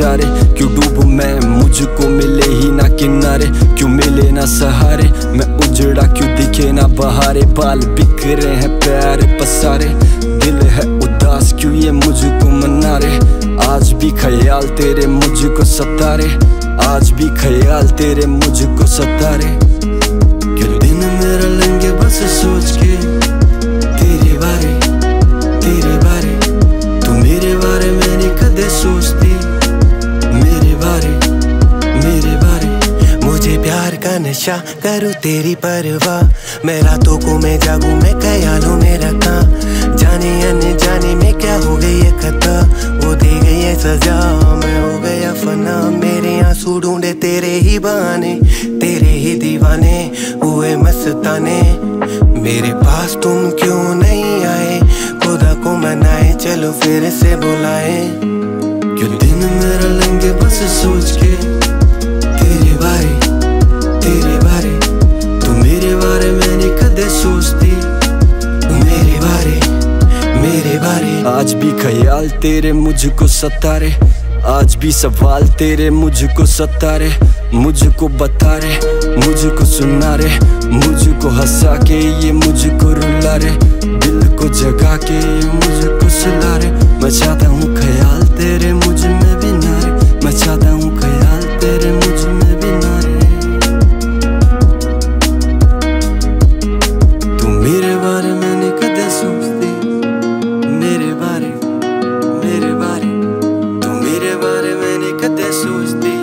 इशारे। क्यों डूबूं मैं, मुझको मिले ही ना किनारे, क्यों मिले ना सहारे, मैं उजड़ा क्यों दिखे ना बहारे। बाल बिखरे हैं प्यारे पसारे, दिल है उदास क्यों ये मुझको मना रे। आज भी ख्याल तेरे मुझको सता रे, आज भी ख्याल तेरे मुझको सता रे। क्यों दिन मेरा लंघे बस सोच के तेरे बारे, तेरे बारे। तू मेरे बारे में नहीं कदे सोचती, मेरे बारे, मेरे बारे। मुझे प्यार का नशा, करूँ तेरी परवाह, मैं रातों को मैं जागूं, मैं ख्यालों में रखा। जाने अनजाने में क्या हो गई है खता, वो दे गई है सजा, मैं हो गया फना। मेरे आंसू ढूंढे तेरे ही बहाने, तेरे ही दीवाने हुए मस्ताने। मेरे पास तुम क्यों नहीं आए, खुदा को मनाए चलो फिर से बुलाए। क्यों दिन मेरा लंघे बस सोच के तेरे बारे, तेरे बारे। तू मेरे बारे में नहीं कदे सोचती, मेरे बारे, मेरे बारे। आज भी ख्याल तेरे मुझको सता रे, आज भी सवाल तेरे मुझको सता रे। मुझको बता रे, मुझको सुना रे, मुझको हंसा के ये मुझको रुला रे। दिल को जगा के ये मुझको सुला रे। मैं चाहता हूँ ख्याल तेरे मुझ में भी ना रे, मैं चाहता हूँ ख्याल तेरे मुझ में भी ना रे। तू मेरे बारे में नहीं कदे सोचती, मेरे बारे, मेरे बारे। तू मेरे बारे में नहीं कदे सोचती।